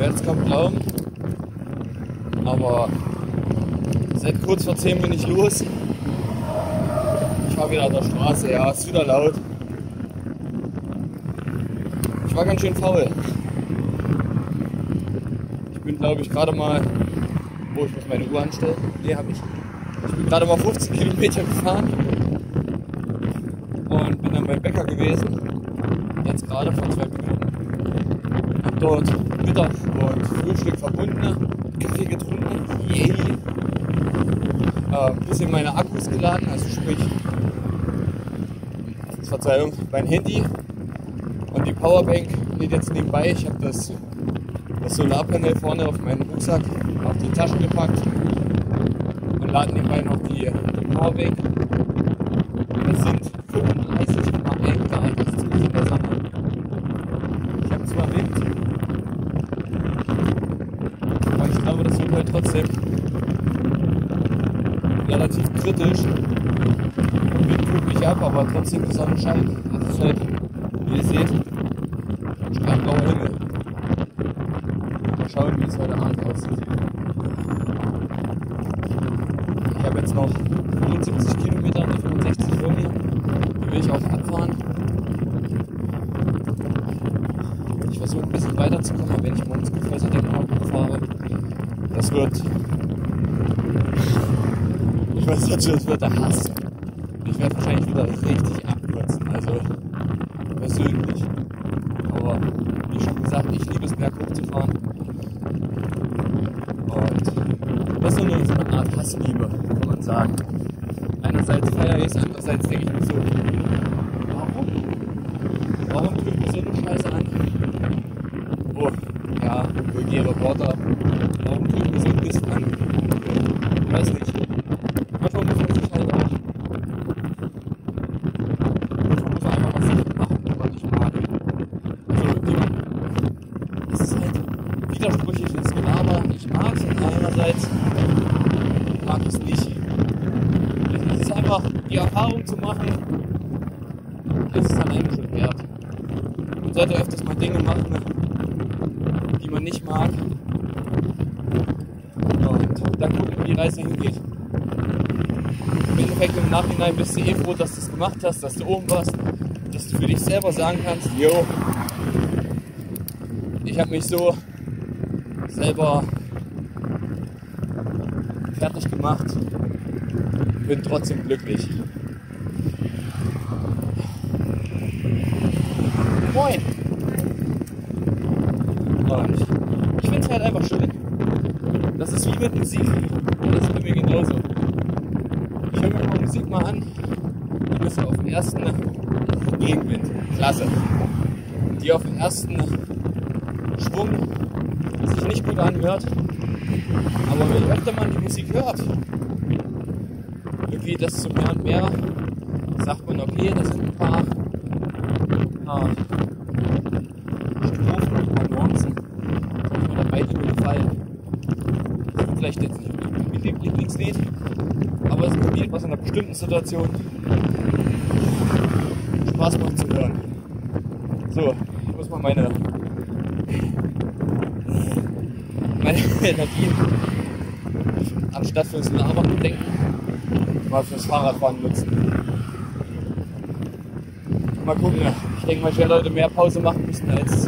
werdet es kaum glauben, aber seit kurz vor 10 bin ich los. Ich war wieder an der Straße, ja, ist wieder laut. Ich war ganz schön faul. Ich bin, glaube ich, gerade mal, ich muss meine Uhr anstellen. Nee, habe ich. Ich bin gerade mal 15 Kilometer gefahren und bin dann beim Bäcker gewesen. Jetzt gerade vor 2 Minuten. Hab dort Mittag und Frühstück verbunden, Kaffee getrunken, yay. Bisschen meine Akkus geladen, also sprich, Verzeihung, mein Handy und die Powerbank liegt jetzt nebenbei. Ich habe das Solarpanel vorne auf meinen Rucksack auf die Tasche gepackt und lade nebenbei noch die Powerbank. Das sind 35,1 Grad, das ist in der Sonne. Ich habe zwar Wind, aber ich glaube, das wird halt trotzdem relativ kritisch. Wind tut mich ab, aber trotzdem die Sonne scheint. Das ist halt, wie ihr seht, strahlblauer Himmel. Mal schauen, wie es heute Abend aussieht. Ich habe jetzt noch 75 Kilometer, 65 vor mir. Die will ich auch abfahren. Ich versuche ein bisschen weiterzukommen, wenn ich morgens gefressen den Abend fahre. Das wird. Ich weiß jetzt schon, es wird der Hass. Ich werde wahrscheinlich wieder richtig abkürzen, also persönlich. Aber wie schon gesagt, ich liebe es, berghoch zu fahren. Und das ist nur so eine Art Hassliebe, kann man sagen. Einerseits feiere ich es, andererseits denke ich mir so, warum tut mir so eine Scheiße an? Oh, ja, vulgäre Worte. Warum tut mir so ein Mist an? Ich weiß nicht. Manchmal muss man sich halt auch. Manchmal muss man einfach was machen, was man nicht mag. Also, es ist halt widersprüchliches Gelaber. Ich mag es und einerseits mag ich es nicht. Es ist einfach die Erfahrung zu machen, ist es dann eigentlich schon wert. Man sollte öfters mal Dinge machen, die man nicht mag. Und dann gucken, wo die Reise hingeht. Im Endeffekt im Nachhinein bist du froh, dass du es gemacht hast, dass du oben warst, dass du für dich selber sagen kannst, jo, ich habe mich so selber fertig gemacht, bin trotzdem glücklich. Moin! Und ich finde es halt einfach schön. Das ist wie mit Musik. Das ist bei mir genauso. Ich höre mir mal Musik mal an. Die bist du auf den ersten Gegenwind. Klasse. Die auf den ersten Schwung sich nicht gut anhört. Aber je öfter man die Musik hört, irgendwie desto mehr und mehr sagt man, okay, das sind ein paar Strophen, ein paar Nuancen, die mir dabei gefallen. Das ist vielleicht jetzt nicht mein Lieblingslied, aber es ist ein Lied, was in einer bestimmten Situation Spaß macht zu hören. So, ich muss mal meine Energien anstatt fürs Labern denken, mal fürs Fahrradfahren nutzen. Mal gucken, ich denke mal, ich werde heute mehr Pause machen müssen als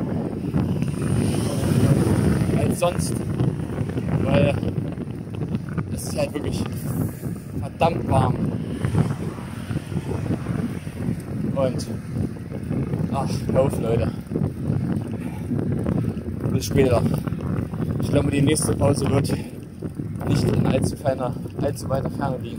sonst, weil es ist halt wirklich verdammt warm. Und ach, lauf Leute. Bis später. Ich glaube, die nächste Pause wird nicht in allzu weiter Ferne liegen.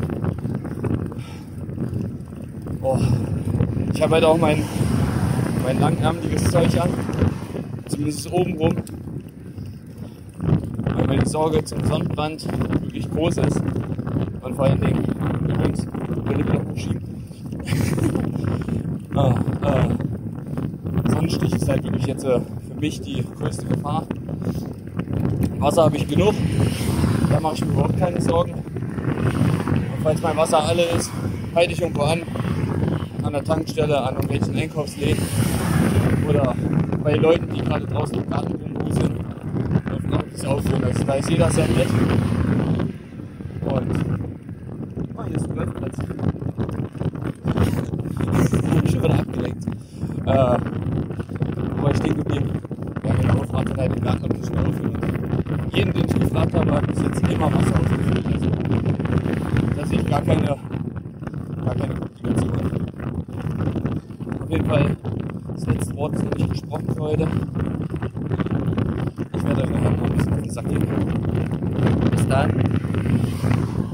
Oh. Ich habe heute auch mein langärmeliges Zeug an, zumindest oben rum, weil meine Sorge zum Sonnenbrand wirklich groß ist und vor allen Dingen übrigens Brille wieder verschieben. Sonnenstich ist halt wirklich jetzt für mich die größte Gefahr. Wasser habe ich genug, da mache ich mir überhaupt keine Sorgen. Und falls mein Wasser alle ist, halte ich irgendwo an der Tankstelle, an irgendwelchen Einkaufsläden oder bei Leuten, die gerade draußen im Garten rumwuseln. ist aufhören. Also da ist jeder sehr nett. Und hier ist ein Golfplatz. Ich bin schon wieder abgelenkt. Wo war ich stehen geblieben? Ja genau, fragte halt den Garten, ob ich schnell aufhören. Jeden, den ich gefragt habe, hat bis jetzt immer Wasser ausgefüllt. Also da sehe ich gar keine Komplikation. Auf jeden Fall, das letzte Wort ist noch nicht gesprochen für heute. Ich werde euch nachher noch ein bisschen auf den Sack gehen. Bis dann.